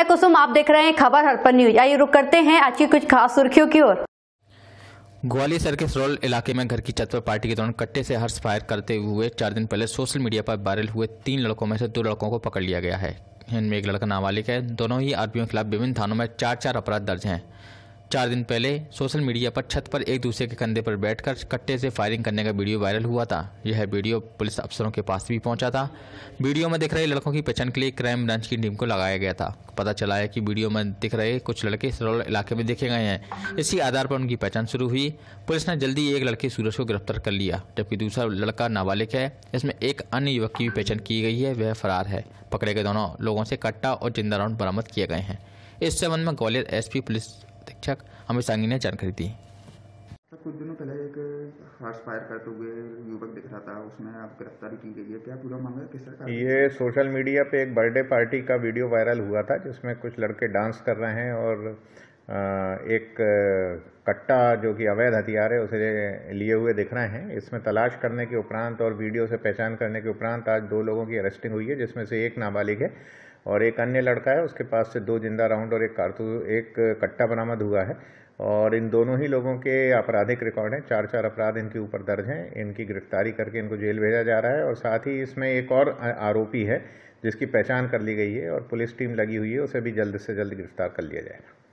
मैं कुसुम, आप देख रहे हैं खबर हड़प्पा न्यूज। आइए रुक करते हैं आज की कुछ खास सुर्खियों की ओर। ग्वालियर शहर के सरोल इलाके में घर की छत पर पार्टी के दौरान कट्टे से हर्ष फायर करते हुए 4 दिन पहले सोशल मीडिया पर वायरल हुए 3 लड़कों में से 2 लड़कों को पकड़ लिया गया है। इनमें एक लड़का नाबालिग है। दोनों ही आरोपियों के खिलाफ विभिन्न थानों में 4 अपराध दर्ज हैं। 4 दिन पहले सोशल मीडिया पर छत पर एक दूसरे के कंधे पर बैठकर कट्टे से फायरिंग करने का वीडियो वायरल हुआ था। यह वीडियो पुलिस अफसरों के पास भी पहुंचा था। वीडियो में दिख रहे लड़कों की पहचान के लिए क्राइम ब्रांच की टीम को लगाया गया था। पता चला है कि वीडियो में दिख रहे कुछ लड़के सरोल इलाके में देखे गए हैं। इसी आधार पर उनकी पहचान शुरू हुई। पुलिस ने जल्दी एक लड़के सूरज को गिरफ्तार कर लिया, जबकि दूसरा लड़का नाबालिग है। इसमें एक अन्य युवक की भी पहचान की गई है, वह फरार है। पकड़े गए दोनों लोगों से कट्टा और जिंदा राउंड बरामद किए गए हैं। इस संबंध में ग्वालियर एसपी पुलिस अधीक्षक अमित सांगी ने जानकारी दी। कुछ दिनों पहले एक हर्ष फायर करते हुए युवक दिख रहा था, उसमें आप गिरफ्तारी की गई है, क्या पूरा मामला किस तरह? ये सोशल मीडिया पे एक बर्थडे पार्टी का वीडियो वायरल हुआ था, जिसमें कुछ लड़के डांस कर रहे हैं और एक कट्टा जो कि अवैध हथियार है उसे लिए हुए दिख रहे हैं। इसमें तलाश करने के उपरांत और वीडियो से पहचान करने के उपरांत आज 2 लोगों की अरेस्टिंग हुई है, जिसमें से एक नाबालिग है और एक अन्य लड़का है। उसके पास से 2 जिंदा राउंड और एक कट्टा बरामद हुआ है और इन दोनों ही लोगों के आपराधिक रिकॉर्ड हैं। 4 अपराध इनके ऊपर दर्ज हैं। इनकी गिरफ्तारी करके इनको जेल भेजा जा रहा है और साथ ही इसमें एक और आरोपी है जिसकी पहचान कर ली गई है और पुलिस टीम लगी हुई है, उसे भी जल्द से जल्द गिरफ्तार कर लिया जाएगा।